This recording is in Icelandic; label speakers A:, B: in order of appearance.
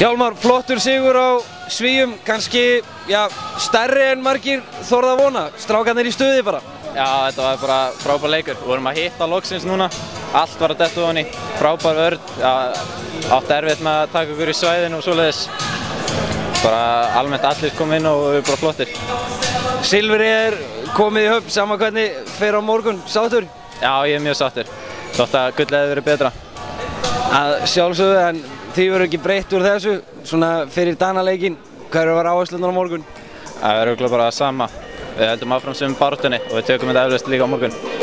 A: Hjálmar, flottur sigur á Svíum, kannski stærri en margir þorðu að vona. Strákarnir í stuði bara.
B: Já, þetta var bara frábær leikur. Við vorum að hitta loksins núna. Allt var að detta ofan í. Frábær vörn. Átti erfitt með að taka okkur í svæðinu og svoleiðis. Bara almennt allir kom inn og við erum bara flottir.
A: Silfrið komið í höfn, sama hvernig fer á morgun. Sáttur?
B: Já, ég mjög sáttur. Þótt að gullið hefði verið betra.
A: Að sjálfsögðu, en því verður ekki breytt úr þessu, svona fyrir Danaleikinn. Hvað eru að vera áherslunar á morgun?
B: Það verður bara það sama. Við höldum áfram sem baráttunni og við tökum þetta eflaust líka á morgun.